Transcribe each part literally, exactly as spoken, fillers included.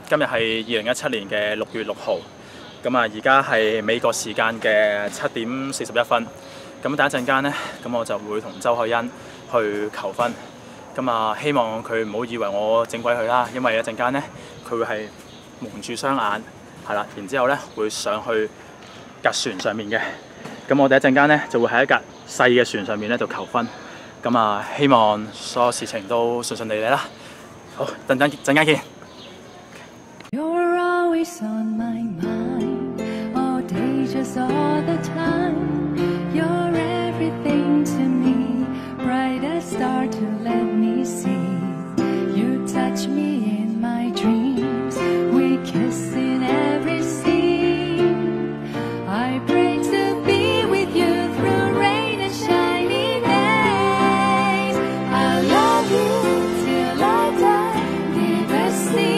今日係二零一七年嘅六月六號，咁啊而家係美國時間嘅七點四十一分。咁等一陣間呢，咁我就會同周海欣去求婚。咁啊，希望佢唔好以為我整鬼佢啦，因為一陣間呢，佢會係蒙住雙眼，係啦，然之後呢會上去架船上面嘅。咁我哋一陣間呢，就會喺一架細嘅船上面咧就求婚。咁啊，希望所有事情都順順利利啦。好，陣間陣間見。You're always on my mind, all day, just all the time. You're everything to me, brightest star to let me see. You touch me in my dreams, we kiss in every scene. I pray to be with you through rain and shiny days. I love you till I die, never see.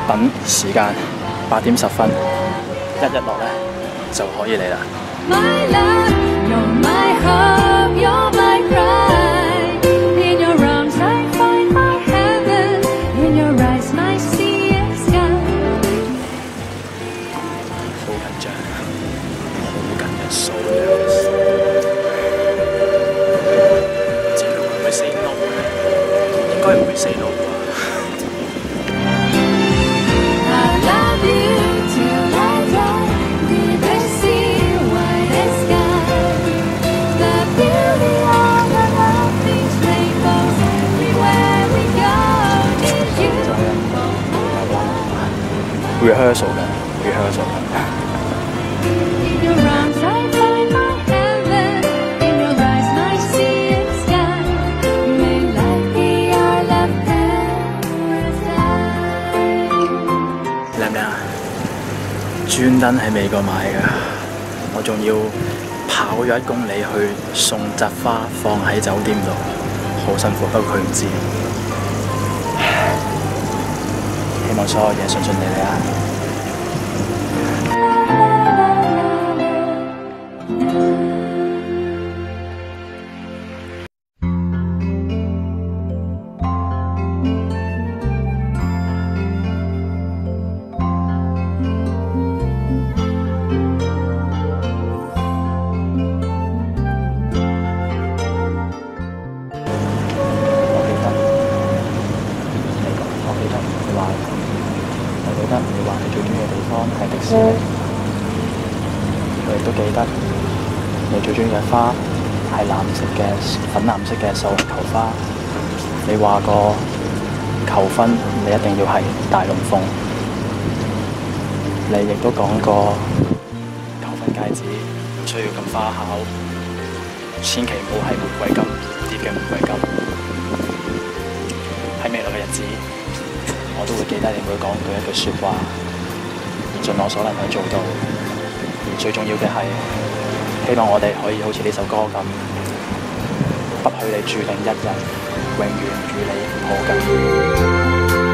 等時間八點十分，一日落咧就可以嚟啦。好緊張，好緊張 ，so nervous。唔知佢會唔會 say no 咧？應該唔會 say no 啩。 rehearsal 嘅 rehearsal 嘅。靚唔靚啊？專登喺美國買㗎，我仲要跑咗一公里去送扎花放喺酒店度，好辛苦，不過佢唔知。 希望所有嘢順順利利啊！你話你最中意嘅地方係迪士尼，佢亦都記得你最中意嘅花係藍色嘅粉藍色嘅繡球花。你話過求婚你一定要係大龍鳳，你亦都講過求婚戒指唔需要咁花巧，千祈唔好係玫瑰金碟嘅玫瑰金。喺未來嘅日子，我都會記得你每講嘅一句説話，盡我所能去做到。最重要嘅係，希望我哋可以好似呢首歌咁，不許你注定一人，永遠與你可近。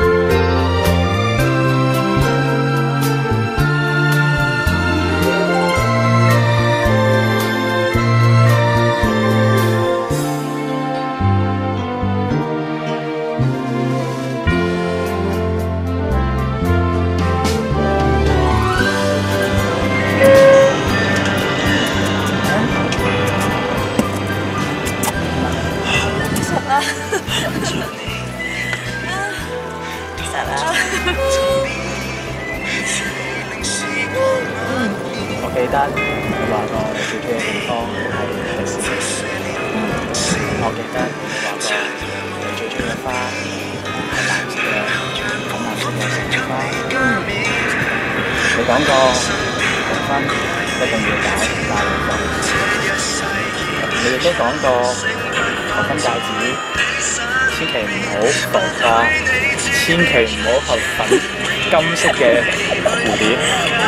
我記得你話過你最中意嘅地方係迪士尼。我記得你話過你最中意嘅花係藍色嘅粉藍色嘅繡花。你講過求婚一定要搞大龍鳳。你亦都講過求婚戒指千祈唔好浮花，千祈唔好係粉金色嘅蝴蝶。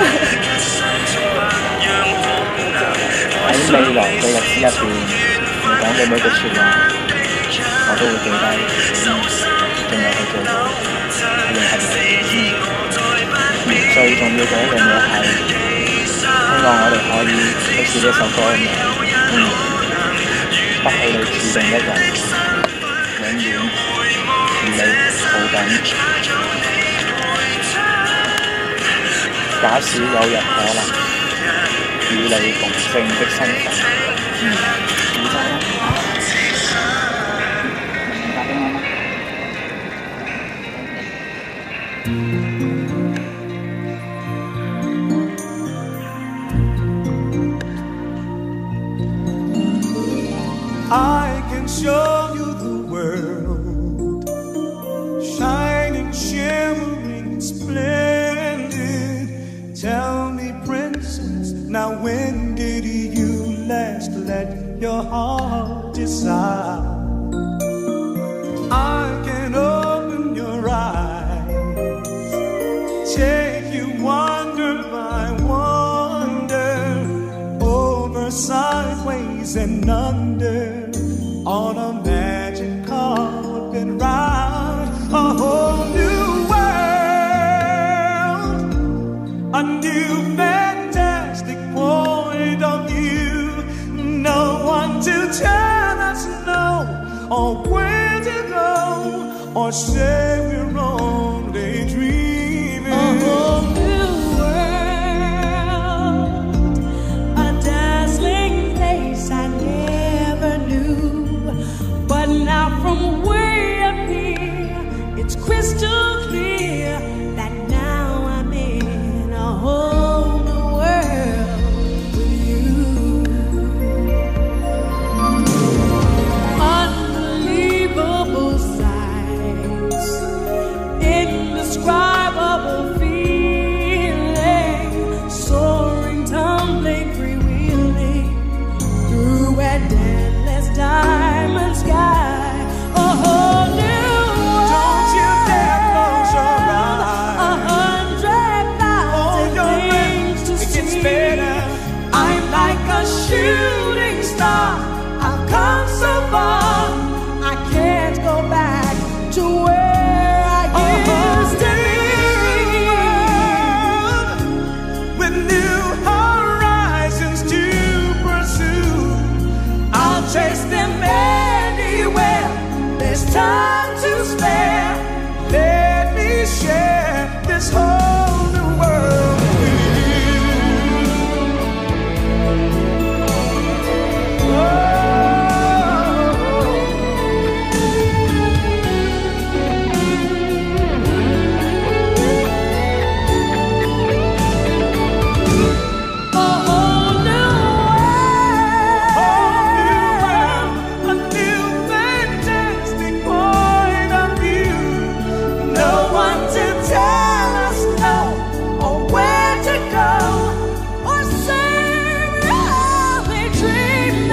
喺未來嘅日子入邊，你講嘅每句説話，我都會記低，盡量去做到，一定係你。最重要嘅一樣嘢係，希望我哋可以好似呢首歌咁樣，不許你注定一人，永遠與你抱緊。假使有日可能與你共性的身份，嗯，負責啦。明白俾我嗎？ I can show you the world, shining, shimmering, splendid. Tell me, princess, now when did you last let your heart decide? I can open your eyes, take you wonder by wonder, over, sideways, and under. On a magic carpet ride, a whole new world. or say we're only dreaming. A whole new world, a dazzling place I never knew. But now from way up here, it's crystal clear that now I'm in a whole new world with you. Unbelievable sights, indescribable feeling, soaring, tumbling, freewheeling through a endless diamond sky. A whole new world. Don't you dare close your eyes. A hundred thousand Oh, things to it gets see. better. I'm like a shooting star. I've come so far. I can't go back to where I used to be. With new horizons to pursue, I'll chase them anywhere. There's time to spare. let me share this whole new world with you. A whole new Whole new world. world, a new fantastic point of view. No one to tell us no, or where to go, or say we're only dreaming.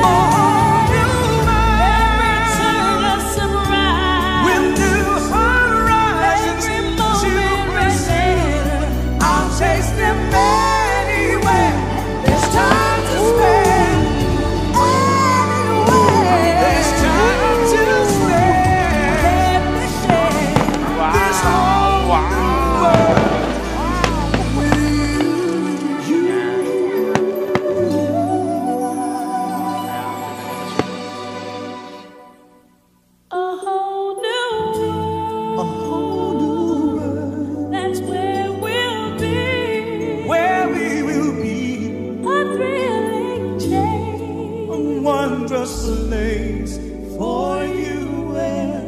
Every turn a surprise. With new horizons Every to moment pursue, racing. I'll chase them anywhere. There's time to spare. Anywhere. There's time to spare. Let me share. This whole new world with you. A whole new A whole new world That's where we'll be. where we will be. A thrilling change. A wondrous place for you and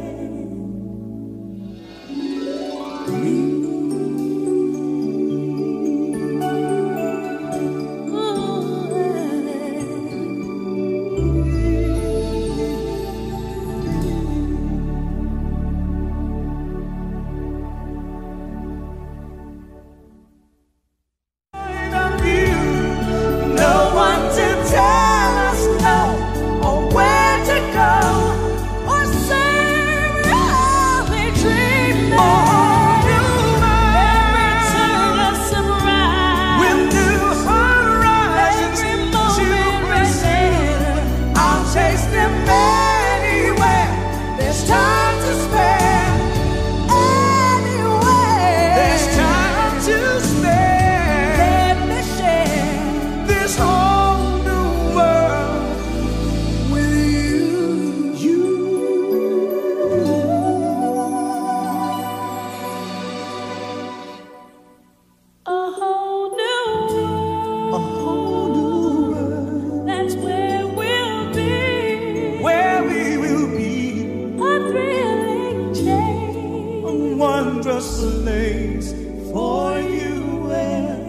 point of view. No one to tell us no, or where to go, or say we're only dreaming. Every turn a surprise. With new horizons Every to moment pursue, racing. I'll chase them anywhere. There's time to spare. Anywhere. There's time to spare. Let me share. This whole new world with you. You. A whole new A whole new world That's where we'll be. where we will be. A thrilling change. A wondrous place for you and